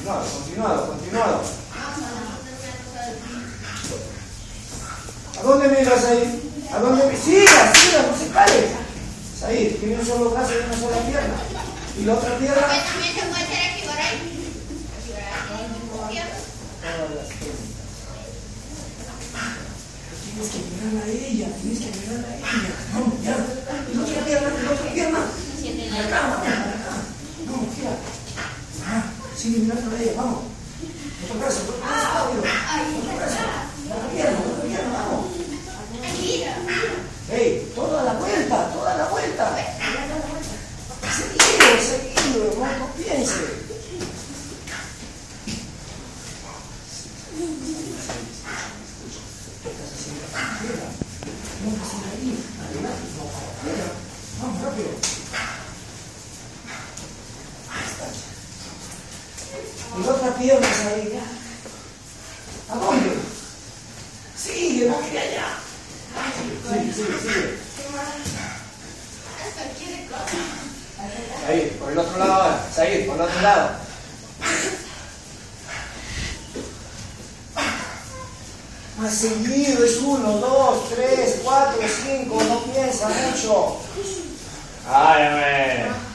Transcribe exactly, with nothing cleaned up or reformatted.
continuado, continuado, continuado. ¿A dónde miras ahí? ¿A dónde miras? Siga, siga, no se cae. Ahí, tiene un solo brazo y una sola pierna. ¿Y la otra pierna? También se puede hacer aquí, por ahí. Tienes que mirarla a ella, tienes que mirarla a ella. Vamos, ya. ¿Y la otra pierna? ¿Y la otra pierna? Acá, vamos, acá. Vamos, tira. Ah, sigue mirando a ella, vamos. Otro brazo, otro brazo, rápido. Otro brazo. La otra pierna, la otra pierna, vamos. Hey, toda la vuelta, toda la vuelta. Seguido, seguido, no, no piense. Vamos, rápido. Y la otra pierna ahí, ya. ¿A dónde? Sigue, no quede allá. Sigue, sigue, sigue. Ahí, por el otro lado ahora. Seguir, por el otro lado. Más seguido, es uno, dos, tres, cuatro, cinco, no piensa mucho. Ay, a ver.